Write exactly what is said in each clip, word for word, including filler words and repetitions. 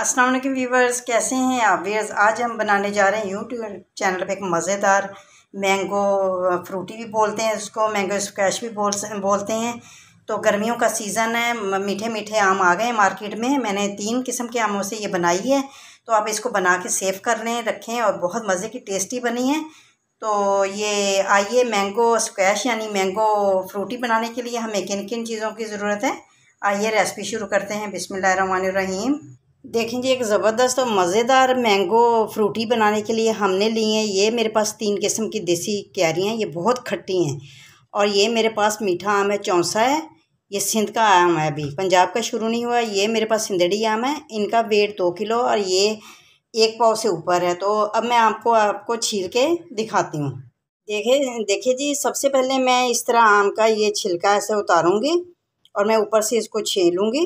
अस्सलाम वालेकुम व्यूवर्स, कैसे हैं आप व्यूवर्स। आज हम बनाने जा रहे हैं यूट्यूब चैनल पे एक मज़ेदार मैंगो फ्रूटी भी बोलते हैं उसको, मैंगो स्क्वैश भी बोल बोलते हैं। तो गर्मियों का सीज़न है, मीठे मीठे आम आ गए हैं मार्केट में। मैंने तीन किस्म के आमों से ये बनाई है, तो आप इसको बना के सेव कर लें, रखें, और बहुत मज़े की टेस्टी बनी है। तो ये आइए मैंगो स्क्वैश यानी मैंगो फ्रूटी बनाने के लिए हमें किन किन चीज़ों की ज़रूरत है, आइए रेसिपी शुरू करते हैं। बिस्मिल्लाहिर्रहमानिर्रहीम। देखें जी, एक ज़बरदस्त और मज़ेदार मैंगो फ्रूटी बनाने के लिए हमने ली हैं, ये मेरे पास तीन किस्म की देसी कैरी हैं। ये बहुत खट्टी हैं। और ये मेरे पास मीठा आम है, चौंसा है। ये सिंध का आम है, अभी पंजाब का शुरू नहीं हुआ। ये मेरे पास सिंदड़ी आम है, इनका वेट दो किलो और ये एक पाव से ऊपर है। तो अब मैं आपको आपको छील के दिखाती हूँ। देखिए देखिए जी, सबसे पहले मैं इस तरह आम का ये छिलका ऐसे उतारूँगी और मैं ऊपर से इसको छीलूँगी।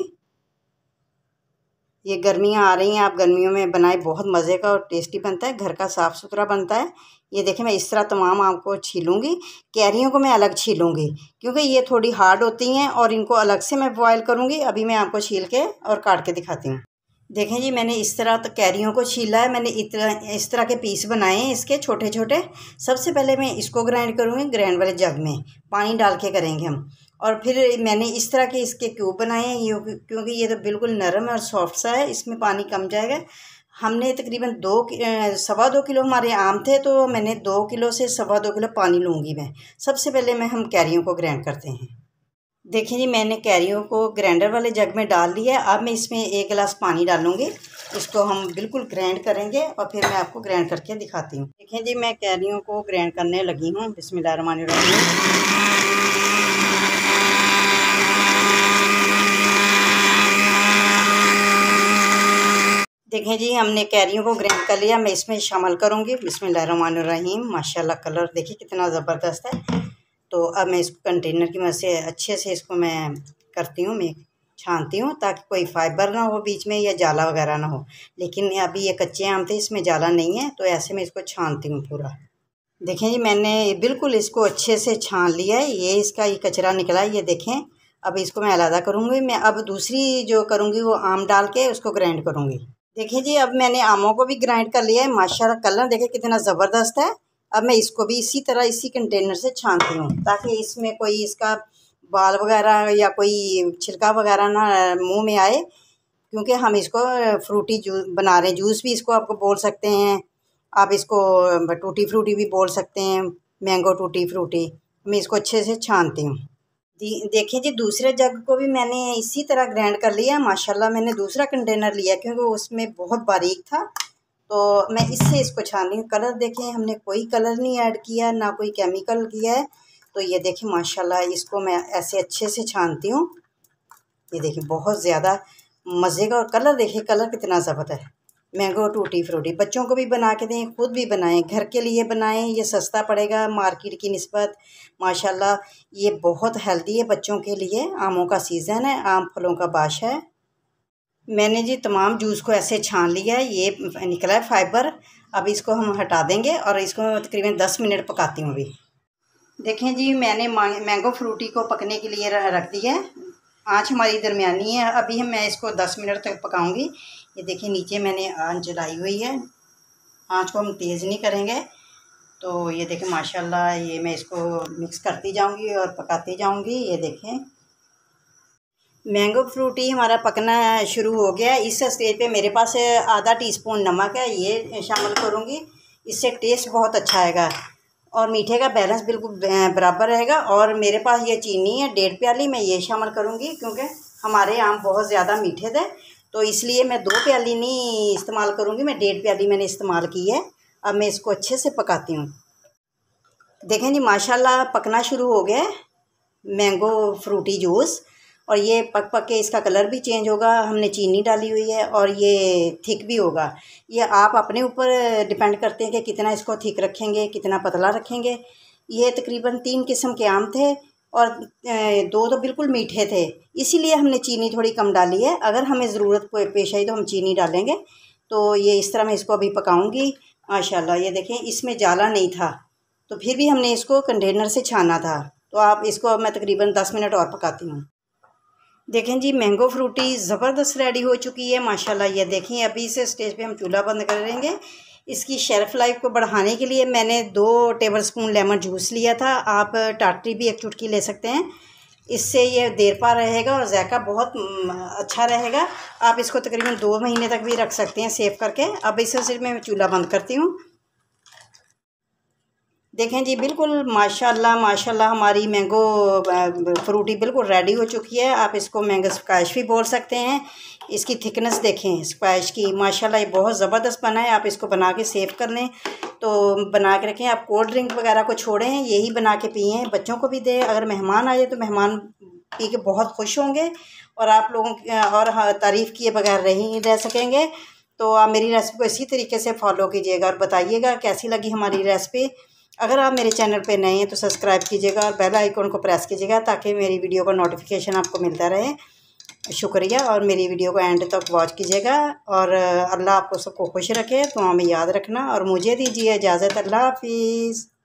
ये गर्मियाँ आ रही हैं, आप गर्मियों में बनाए, बहुत मज़े का और टेस्टी बनता है, घर का साफ़ सुथरा बनता है। ये देखिए, मैं इस तरह तमाम आम को छीलूँगी। कैरियों को मैं अलग छीलूँगी क्योंकि ये थोड़ी हार्ड होती हैं और इनको अलग से मैं बॉयल करूँगी। अभी मैं आपको छील के और काट के दिखाती हूँ। देखें जी, मैंने इस तरह तो कैरियों को छीला है। मैंने इतना इस तरह के पीस बनाए हैं इसके छोटे छोटे। सबसे पहले मैं इसको ग्राइंड करूँगी, ग्राइंड वाले जग में पानी डाल के करेंगे हम। और फिर मैंने इस तरह के इसके क्यूब बनाए हैं, ये क्योंकि ये तो बिल्कुल नरम और सॉफ्ट सा है, इसमें पानी कम जाएगा। हमने तकरीबन दो सवा दो किलो हमारे आम थे, तो मैंने दो किलो से सवा दो किलो पानी लूँगी मैं। सबसे पहले मैं हम कैरियों को ग्राइंड करते हैं। देखिए जी, मैंने कैरियों को ग्राइंडर वाले जग में डाल लिया है। अब मैं इसमें एक गिलास पानी डालूँगी, इसको हम बिल्कुल ग्राइंड करेंगे और फिर मैं आपको ग्राइंड करके दिखाती हूँ। देखिए जी, मैं कैरियों को ग्राइंड करने लगी हूँ। बिस्मिल्लाहिर्रहमानिर्रहीम। देखें जी, हमने कैरियों को ग्राइंड कर लिया। मैं इसमें शामिल करूँगी। बिस्मिल्लाहिर्रहमानिर्रहीम। माशाल्लाह, कलर देखिए कितना ज़बरदस्त है। तो अब मैं इसको कंटेनर की मदद से अच्छे से इसको मैं करती हूँ, मैं छानती हूँ ताकि कोई फाइबर ना हो बीच में या जाला वगैरह ना हो। लेकिन अभी ये कच्चे आम थे, इसमें जाला नहीं है, तो ऐसे में इसको छानती हूँ पूरा। देखें जी, मैंने बिल्कुल इसको अच्छे से छान लिया है। ये इसका ये कचरा निकला है, ये देखें। अब इसको मैं अलग करूँगी। मैं अब दूसरी जो करूँगी वो आम डाल के उसको ग्राइंड करूँगी। देखिए जी, अब मैंने आमों को भी ग्राइंड कर लिया है। माशाल्लाह, कलर देखें कितना ज़बरदस्त है। अब मैं इसको भी इसी तरह इसी कंटेनर से छानती हूँ ताकि इसमें कोई इसका बाल वगैरह या कोई छिलका वगैरह ना मुंह में आए, क्योंकि हम इसको फ्रूटी जूस बना रहे हैं। जूस भी इसको आपको बोल सकते हैं, आप इसको टूटी फ्रूटी भी बोल सकते हैं, मैंगो टूटी फ्रूटी। मैं इसको अच्छे से छानती हूँ। देखिए जी, दूसरे जग को भी मैंने इसी तरह ग्राइंड कर लिया। माशाल्लाह, मैंने दूसरा कंटेनर लिया क्योंकि उसमें बहुत बारीक था, तो मैं इससे इसको छान रही हूँ। कलर देखें, हमने कोई कलर नहीं ऐड किया, ना कोई केमिकल किया है। तो ये देखें माशाल्लाह, इसको मैं ऐसे अच्छे से छानती हूँ। ये देखिए बहुत ज़्यादा मज़े का, और कलर देखिए, कलर कितना ज़बरदस्त है। मैंगो टूटी फ्रूटी बच्चों को भी बना के दें, खुद भी बनाएं, घर के लिए बनाएं। ये सस्ता पड़ेगा मार्केट की निस्बत। माशाल्लाह, ये बहुत हेल्दी है बच्चों के लिए। आमों का सीज़न है, आम फलों का बादशाह है। मैंने जी तमाम जूस को ऐसे छान लिया है, ये निकला है फाइबर। अब इसको हम हटा देंगे और इसको तकरीबन दस मिनट पकाती हूँ अभी। देखें जी, मैंने मैंगो फ्रूटी को पकने के लिए रख दिया है। आँच हमारी दरमियानी है। अभी हम मैं इसको दस मिनट तक पकाऊंगी। ये देखिए, नीचे मैंने आँच जलाई हुई है, आँच को हम तेज़ नहीं करेंगे। तो ये देखें माशाल्लाह, ये मैं इसको मिक्स करती जाऊंगी और पकाती जाऊंगी। ये देखें, मैंगो फ्रूटी हमारा पकना शुरू हो गया। इस स्टेज पे मेरे पास आधा टीस्पून नमक है, ये शामिल करूँगी। इससे टेस्ट बहुत अच्छा आएगा और मीठे का बैलेंस बिल्कुल बराबर रहेगा। और मेरे पास ये चीनी है डेढ़ प्याली, मैं ये शामिल करूँगी क्योंकि हमारे आम बहुत ज़्यादा मीठे थे, तो इसलिए मैं दो प्याली नहीं इस्तेमाल करूँगी, मैं डेढ़ प्याली मैंने इस्तेमाल की है। अब मैं इसको अच्छे से पकाती हूँ। देखें जी, माशाल्लाह पकना शुरू हो गया है मैंगो फ्रूटी जूस, और ये पक पक के इसका कलर भी चेंज होगा। हमने चीनी डाली हुई है और ये थिक भी होगा। ये आप अपने ऊपर डिपेंड करते हैं कि कितना इसको थिक रखेंगे, कितना पतला रखेंगे। ये तकरीबन तीन किस्म के आम थे और दो तो बिल्कुल मीठे थे, इसीलिए हमने चीनी थोड़ी कम डाली है। अगर हमें ज़रूरत पेश आई तो हम चीनी डालेंगे। तो ये इस तरह मैं इसको अभी पकाऊँगी। माशाल्लाह, ये देखें, इसमें जाला नहीं था, तो फिर भी हमने इसको कंटेनर से छाना था। तो आप इसको अब मैं तकरीबन दस मिनट और पकाती हूँ। देखें जी, मैंगो फ्रूटी ज़बरदस्त रेडी हो चुकी है माशाल्लाह। ये देखें, अभी इसे स्टेज पे हम चूल्हा बंद करेंगे। इसकी शेल्फ़ लाइफ को बढ़ाने के लिए मैंने दो टेबलस्पून लेमन जूस लिया था। आप टाटरी भी एक चुटकी ले सकते हैं, इससे ये देर पा रहेगा और जायका बहुत अच्छा रहेगा। आप इसको तकरीबन दो महीने तक भी रख सकते हैं सेव करके। अब इसे सिर्फ मैं चूल्हा बंद करती हूँ। देखें जी, बिल्कुल माशाल्लाह माशाल्लाह हमारी मैंगो फ्रूटी बिल्कुल रेडी हो चुकी है। आप इसको मैंगो स्क्वैश भी बोल सकते हैं। इसकी थिकनेस देखें स्क्वैश की, माशाल्लाह ये बहुत ज़बरदस्त बना है। आप इसको बना के सेव कर लें तो बना के रखें। आप कोल्ड ड्रिंक वगैरह को छोड़ें, यही बना के पिए, बच्चों को भी दें। अगर मेहमान आ जाए तो मेहमान पी के बहुत खुश होंगे और आप लोगों की और तारीफ़ किए बगैर नहीं रह सकेंगे। तो आप मेरी रेसिपी को इसी तरीके से फॉलो कीजिएगा और बताइएगा कैसी लगी हमारी रेसिपी। अगर आप मेरे चैनल पे नए हैं तो सब्सक्राइब कीजिएगा और बेल आइकन को प्रेस कीजिएगा ताकि मेरी वीडियो का नोटिफिकेशन आपको मिलता रहे। शुक्रिया, और मेरी वीडियो को एंड तक वॉच कीजिएगा। और अल्लाह आपको सबको खुश रखे, तो हमें याद रखना और मुझे दीजिए इजाज़त। अल्लाह हाफिज़।